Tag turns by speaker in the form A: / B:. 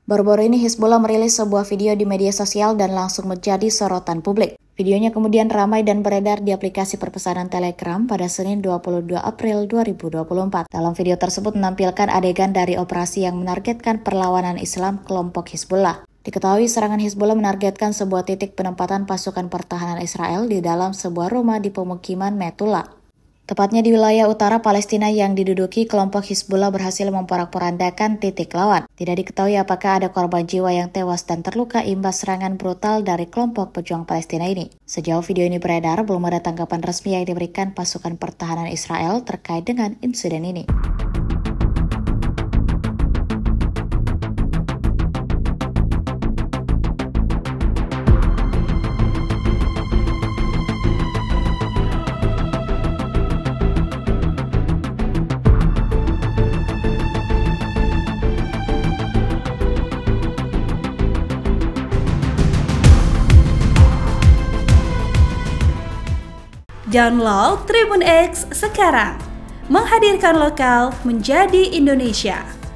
A: Baru-baru ini Hizbullah merilis sebuah video di media sosial dan langsung menjadi sorotan publik. Videonya kemudian ramai dan beredar di aplikasi perpesanan Telegram pada Senin 22 April 2024. Dalam video tersebut menampilkan adegan dari operasi yang menargetkan perlawanan Islam kelompok Hizbullah. Diketahui serangan Hizbullah menargetkan sebuah titik penempatan pasukan pertahanan Israel di dalam sebuah rumah di pemukiman Metula. Tepatnya di wilayah utara Palestina yang diduduki kelompok Hizbullah berhasil memporak-porandakan titik lawan. Tidak diketahui apakah ada korban jiwa yang tewas dan terluka imbas serangan brutal dari kelompok pejuang Palestina ini. Sejauh video ini beredar, belum ada tanggapan resmi yang diberikan pasukan pertahanan Israel terkait dengan insiden ini.
B: Download Tribun X sekarang, menghadirkan lokal menjadi Indonesia.